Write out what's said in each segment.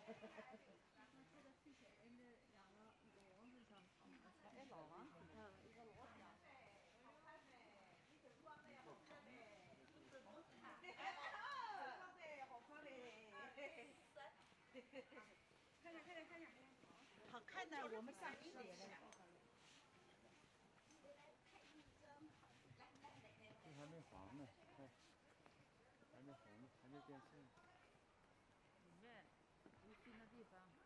哎，老王， 一个螺旋。好的，好看的。看见，看见，看见。好看的，我们上吃的。 这还没黄呢，还没红呢，还没变色。 里面无菌的地方。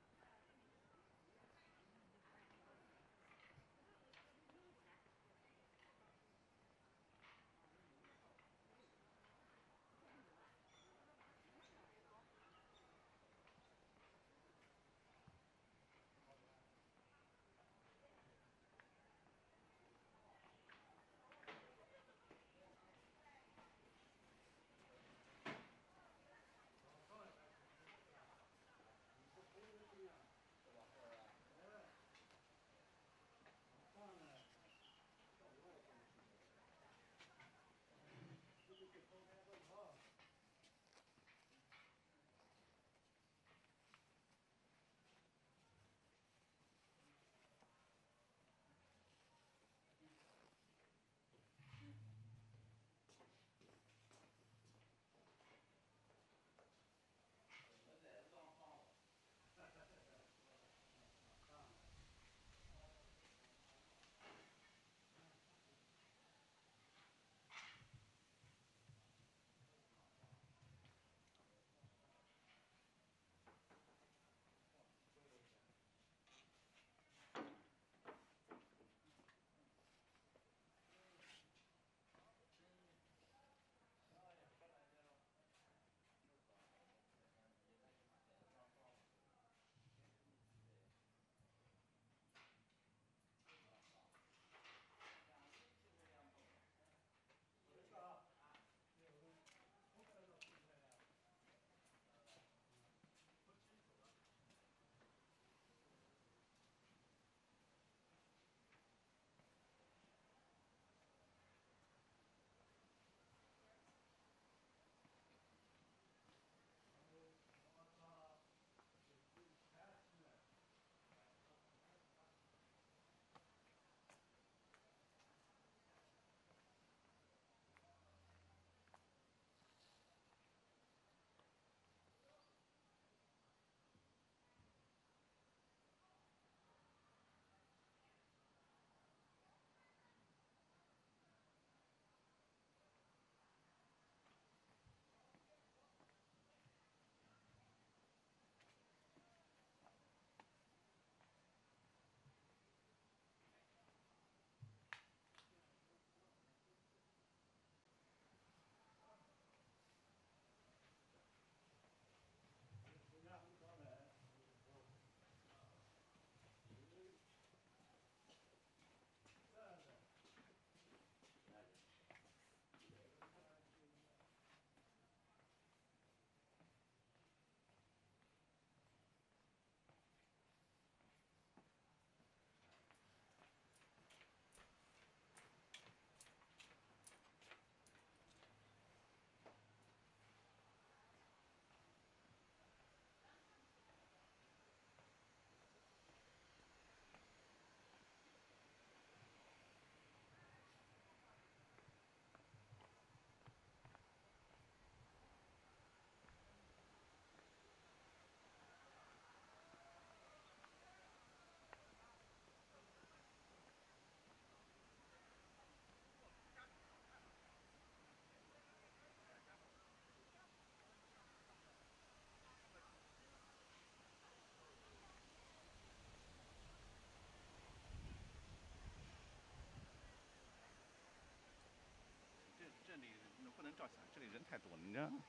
这里不能照相，这里人太多了，你知道吗？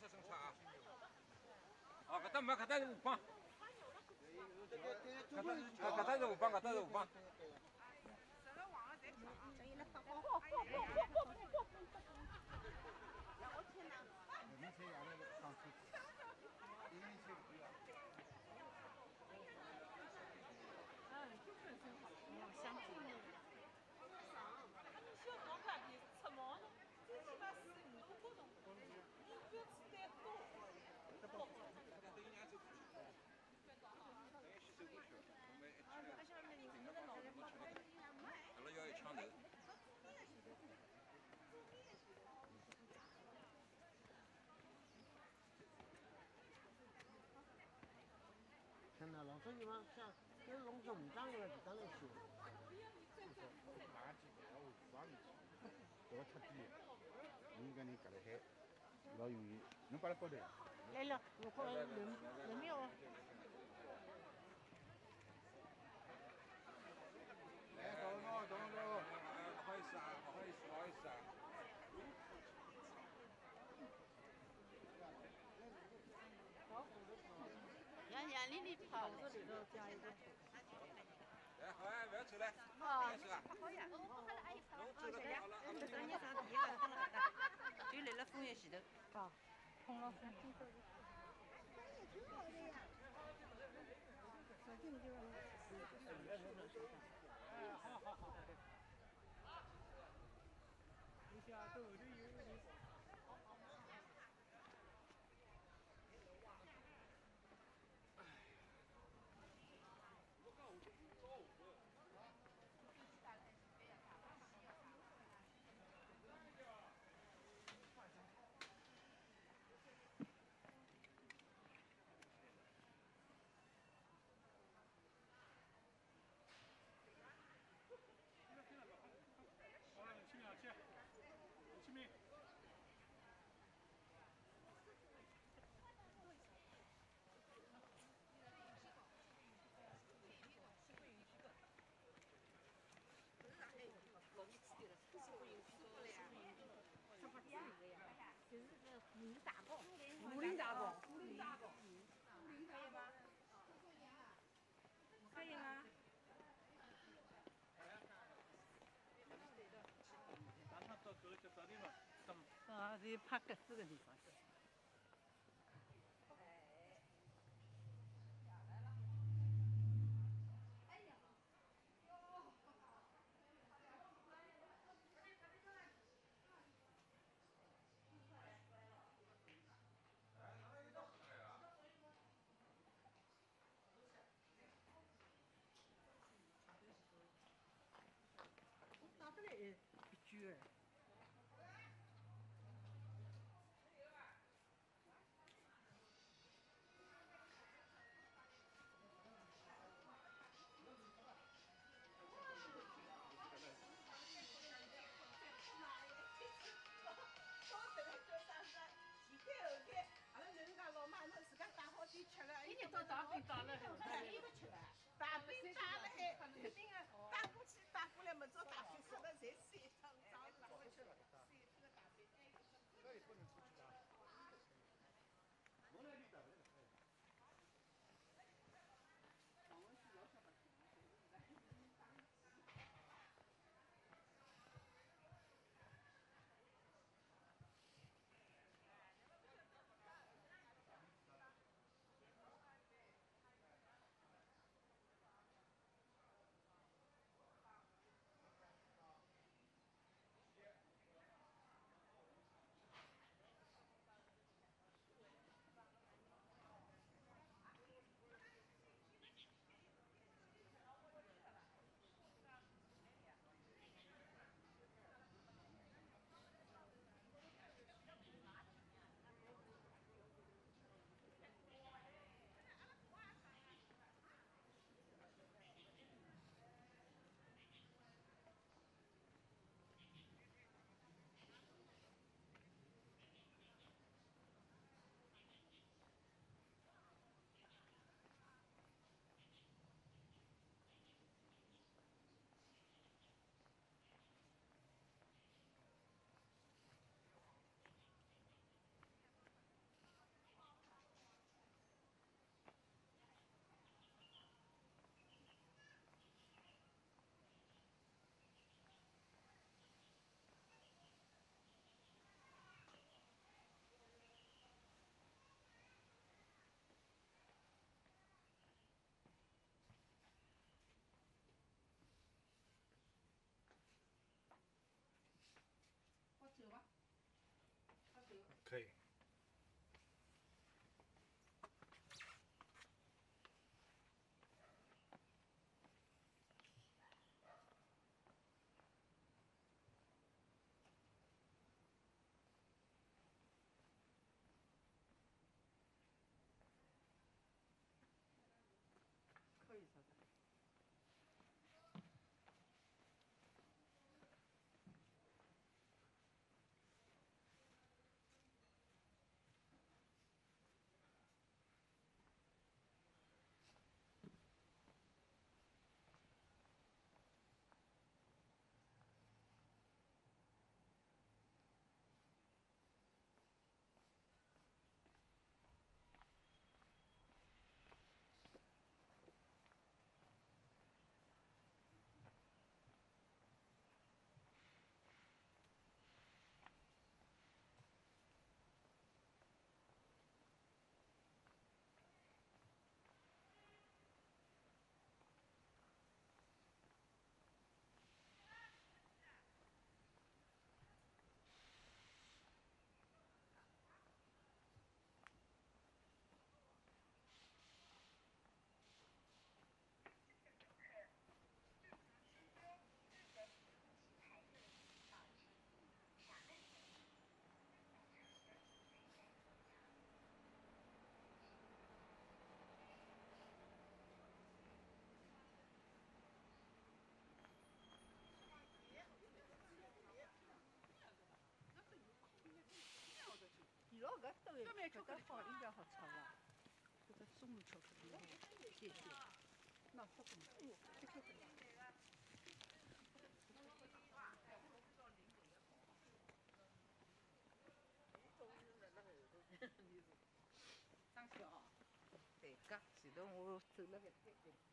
车生产啊！啊，搿搭没，搿搭是5磅，搿搭是5磅，搿搭是5磅。 这个网了再抢啊！这一来发包。 阿拉要一枪头。 看到老早地方像跟农村农场个地方来修。 这个太低，应该你隔了海，老容易，能把它包的。 来了，我过来人没有。 来，等我。 不好意思啊，不好意思啊。 杨丽丽跑这里头加一个。 来，好啊，不要走了。 啊， 是吧？ 好呀。 侬走了，好了， 这上你上第一个登了搿搭，就来了枫叶前头。 啊，碰了风。 武林大工。可以吗？ 啊，得拍格子的地方。 打不来一句儿。 今年到大饼打了， 大饼打了海，肯定啊，打过去打过来，没做大饼吃了才酸，长长回去了。 可以。 可以说的。伊拉搿都有，搿搭好应该好炒了。搿个松露巧克力，谢谢。那这个，哎呦，这个。上去哦。对个，前头我走了搿对对。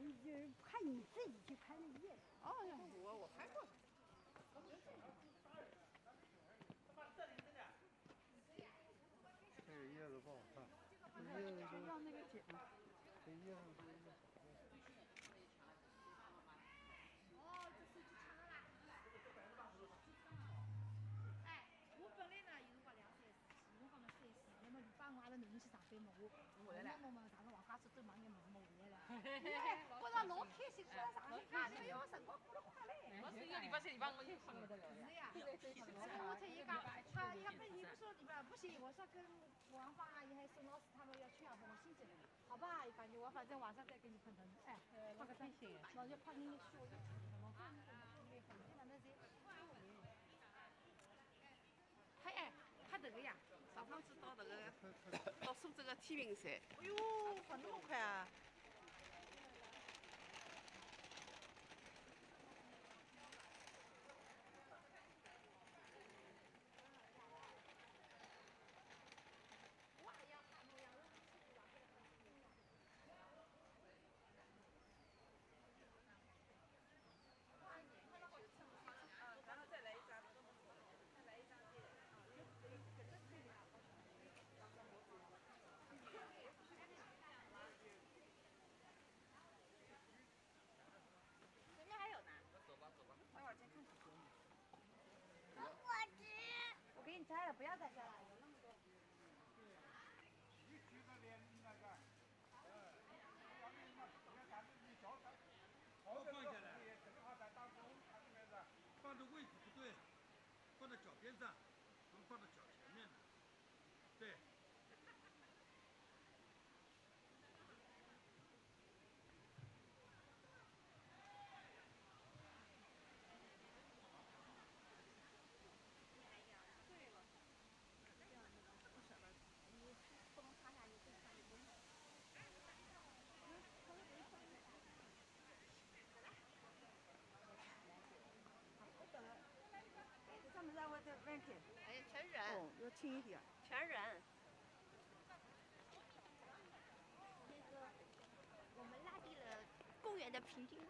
容就是看你自己去拍那叶子。 哦，我拍过。 这个叶子不好看，这叶子都让那个剪。 这叶子都。 帮我阿拉囡恩去上班嘛，我嘛上个黄家村都忙眼忙嘛回来了。 我让侬开心，虽然上去看，因为辰光过得快嘞。 我是一个礼拜3、礼拜5就上了的了。 是呀，我听伊讲，伊讲你不说礼拜不行，我说跟王芳阿姨还有宋老师他们要去啊，我星期，好吧，伊讲我反正晚上再给你碰头，哎，拍个微信，老要拍人家笑的，老看那个那些。哎，拍这个呀，上趟子到这个到苏州的天平山。 哎呦，跑那么快啊！我给你摘了，不要再摘了，有那么多。 放下来，放的位置不对，放到脚边上，不是放到脚前面的。对。 上面让我再弯点。 哎，全人。 哦，要轻一点。 全人。那个，我们拉低了公园的平均率。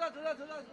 走。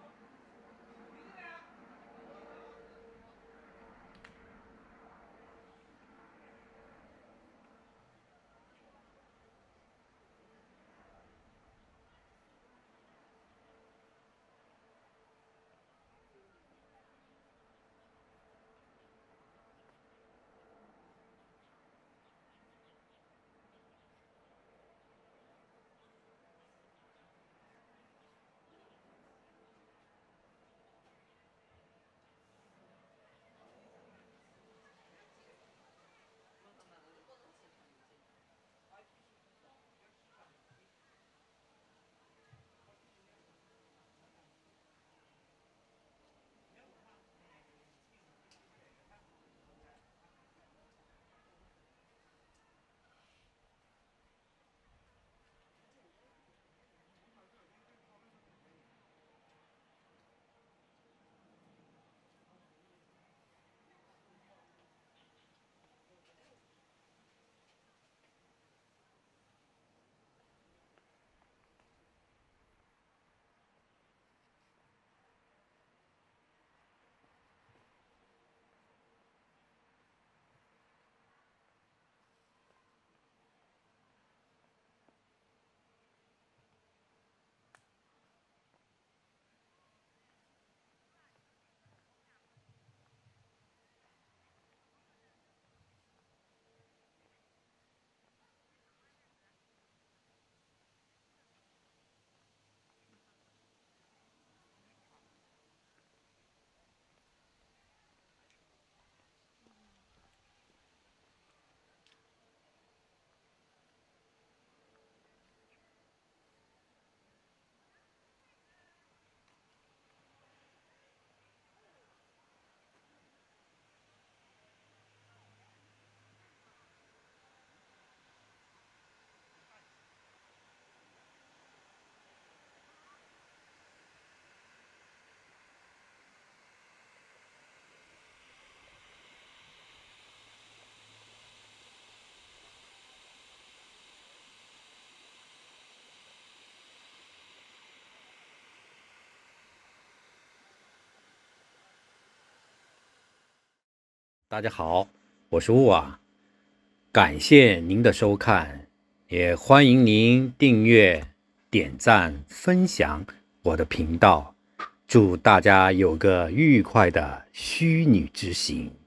大家好，我是雾啊，感谢您的收看，也欢迎您订阅、点赞、分享我的频道，祝大家有个愉快的虚拟之行。